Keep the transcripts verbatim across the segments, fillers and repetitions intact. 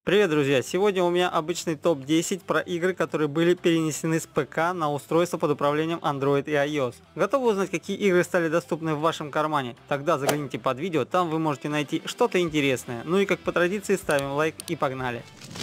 Привет, друзья! Сегодня у меня обычный топ десять про игры, которые были перенесены с ПК на устройство под управлением Android и iOS. Готовы узнать, какие игры стали доступны в вашем кармане? Тогда загляните под видео, там вы можете найти что-то интересное. Ну и как по традиции ставим лайк и погнали!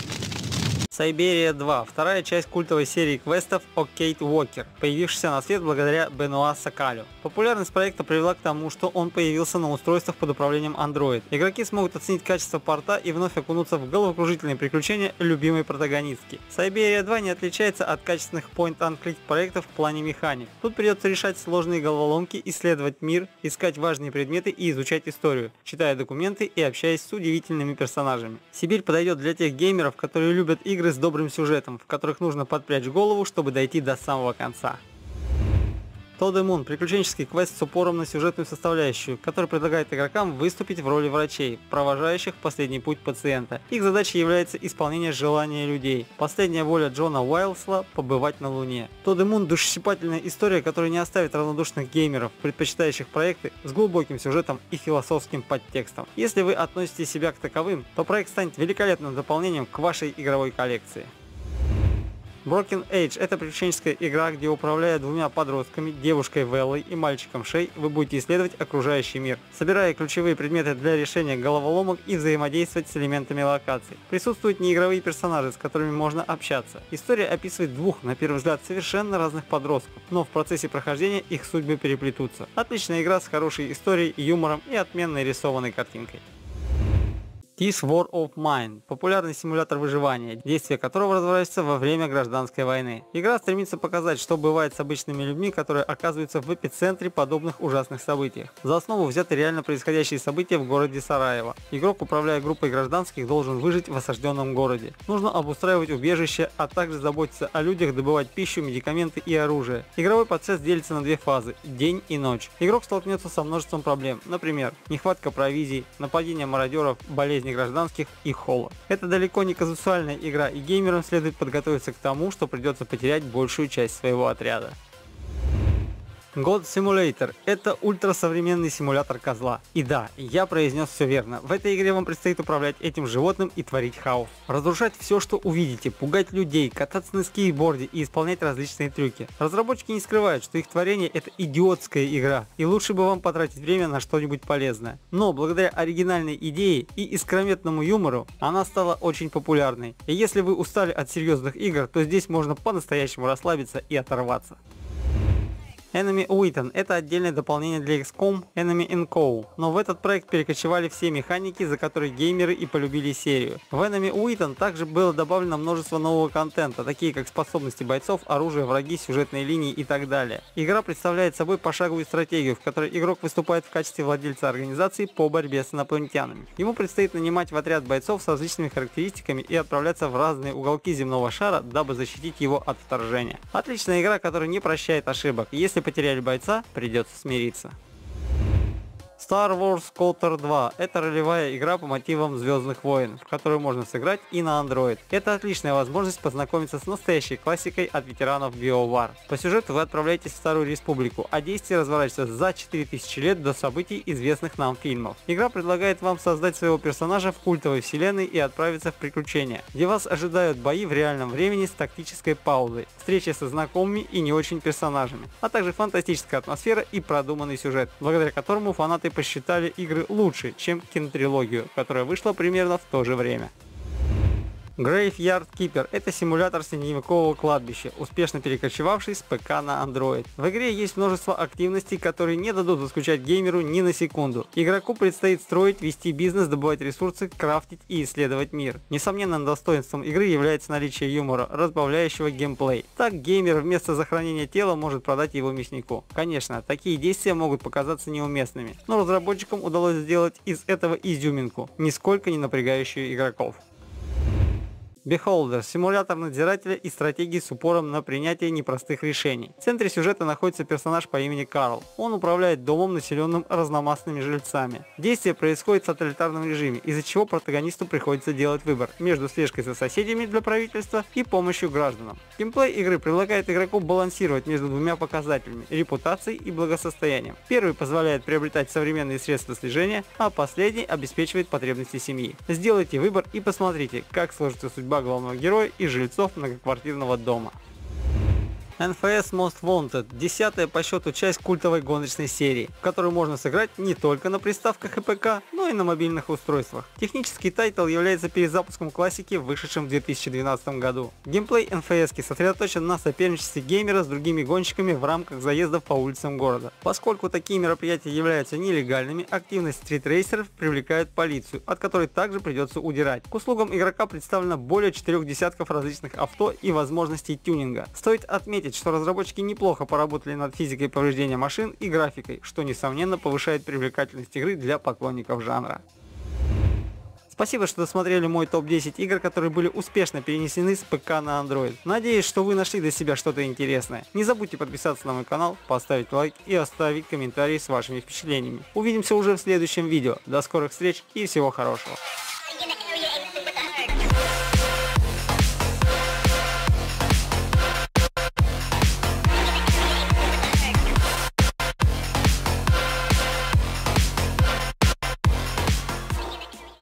Сайберия два. Вторая часть культовой серии квестов Окейд Walker, появившаяся на свет благодаря Бенуа Сакалю. Популярность проекта привела к тому, что он появился на устройствах под управлением Android. Игроки смогут оценить качество порта и вновь окунуться в головокружительные приключения любимой протагонистки. Сайберия два не отличается от качественных point-and-click проектов в плане механик. Тут придется решать сложные головоломки, исследовать мир, искать важные предметы и изучать историю, читая документы и общаясь с удивительными персонажами. Сибирь подойдет для тех геймеров, которые любят игры с добрым сюжетом, в которых нужно подпрячь голову, чтобы дойти до самого конца. To the Moon – приключенческий квест с упором на сюжетную составляющую, который предлагает игрокам выступить в роли врачей, провожающих в последний путь пациента. Их задачей является исполнение желания людей. Последняя воля Джона Уайлсла – побывать на Луне. To the Moon – душесчипательная история, которая не оставит равнодушных геймеров, предпочитающих проекты с глубоким сюжетом и философским подтекстом. Если вы относите себя к таковым, то проект станет великолепным дополнением к вашей игровой коллекции. Broken Age – это приключенческая игра, где, управляя двумя подростками, девушкой Веллой и мальчиком Шей, вы будете исследовать окружающий мир, собирая ключевые предметы для решения головоломок и взаимодействовать с элементами локаций. Присутствуют неигровые персонажи, с которыми можно общаться. История описывает двух, на первый взгляд, совершенно разных подростков, но в процессе прохождения их судьбы переплетутся. Отличная игра с хорошей историей, юмором и отменной рисованной картинкой. This War of Mine – популярный симулятор выживания, действие которого разворачивается во время гражданской войны. Игра стремится показать, что бывает с обычными людьми, которые оказываются в эпицентре подобных ужасных событий. За основу взяты реально происходящие события в городе Сараево. Игрок, управляя группой гражданских, должен выжить в осажденном городе. Нужно обустраивать убежище, а также заботиться о людях, добывать пищу, медикаменты и оружие. Игровой процесс делится на две фазы – день и ночь. Игрок столкнется со множеством проблем, например, нехватка провизий, нападение мародеров, болезни гражданских и холод. Это далеко не казуальная игра, и геймерам следует подготовиться к тому, что придется потерять большую часть своего отряда. God Simulator – это ультрасовременный симулятор козла. И да, я произнес все верно. В этой игре вам предстоит управлять этим животным и творить хаос. Разрушать все, что увидите, пугать людей, кататься на скейтборде и исполнять различные трюки. Разработчики не скрывают, что их творение – это идиотская игра, и лучше бы вам потратить время на что-нибудь полезное. Но благодаря оригинальной идее и искрометному юмору она стала очень популярной. И если вы устали от серьезных игр, то здесь можно по-настоящему расслабиться и оторваться. Enemy Written – это отдельное дополнение для икс ком Enemy Encode, но в этот проект перекочевали все механики, за которые геймеры и полюбили серию. В Enemy Written также было добавлено множество нового контента, такие как способности бойцов, оружие, враги, сюжетные линии и так далее. Игра представляет собой пошаговую стратегию, в которой игрок выступает в качестве владельца организации по борьбе с инопланетянами. Ему предстоит нанимать в отряд бойцов с различными характеристиками и отправляться в разные уголки земного шара, дабы защитить его от вторжения. Отличная игра, которая не прощает ошибок. Если потеряли бойца, придется смириться. Star Wars Коутер два – это ролевая игра по мотивам Звездных войн, в которую можно сыграть и на Android. Это отличная возможность познакомиться с настоящей классикой от ветеранов BioWare. По сюжету вы отправляетесь в Старую Республику, а действие разворачивается за четыре тысячи лет до событий известных нам фильмов. Игра предлагает вам создать своего персонажа в культовой вселенной и отправиться в приключения, где вас ожидают бои в реальном времени с тактической паузой, встречи со знакомыми и не очень персонажами, а также фантастическая атмосфера и продуманный сюжет, благодаря которому фанаты посчитали игры лучше, чем кинотрилогию, которая вышла примерно в то же время. Graveyard Keeper – это симулятор средневекового кладбища, успешно перекочевавший с ПК на Android. В игре есть множество активностей, которые не дадут заскучать геймеру ни на секунду. Игроку предстоит строить, вести бизнес, добывать ресурсы, крафтить и исследовать мир. Несомненным достоинством игры является наличие юмора, разбавляющего геймплей. Так геймер вместо захоронения тела может продать его мяснику. Конечно, такие действия могут показаться неуместными, но разработчикам удалось сделать из этого изюминку, нисколько не напрягающую игроков. Beholder – симулятор надзирателя и стратегии с упором на принятие непростых решений. В центре сюжета находится персонаж по имени Карл. Он управляет домом, населенным разномастными жильцами. Действие происходит в тоталитарном режиме, из-за чего протагонисту приходится делать выбор между слежкой за соседями для правительства и помощью гражданам. Геймплей игры предлагает игроку балансировать между двумя показателями – репутацией и благосостоянием. Первый позволяет приобретать современные средства слежения, а последний обеспечивает потребности семьи. Сделайте выбор и посмотрите, как сложится судьба главного героя и жильцов многоквартирного дома. эн эф эс Most Wanted – десятая по счету часть культовой гоночной серии, в которую можно сыграть не только на приставках и ПК, но и на мобильных устройствах. Технический тайтл является перезапуском классики, вышедшим в две тысячи двенадцатом году. Геймплей эн эф эс сосредоточен на соперничестве геймера с другими гонщиками в рамках заездов по улицам города. Поскольку такие мероприятия являются нелегальными, активность стритрейсеров привлекает полицию, от которой также придется удирать. К услугам игрока представлено более четырех десятков различных авто и возможностей тюнинга. Стоит отметить, что разработчики неплохо поработали над физикой повреждения машин и графикой, что несомненно повышает привлекательность игры для поклонников жанра. Спасибо, что досмотрели мой топ десять игр, которые были успешно перенесены с ПК на Android. Надеюсь, что вы нашли для себя что-то интересное. Не забудьте подписаться на мой канал, поставить лайк и оставить комментарий с вашими впечатлениями. Увидимся уже в следующем видео. До скорых встреч и всего хорошего.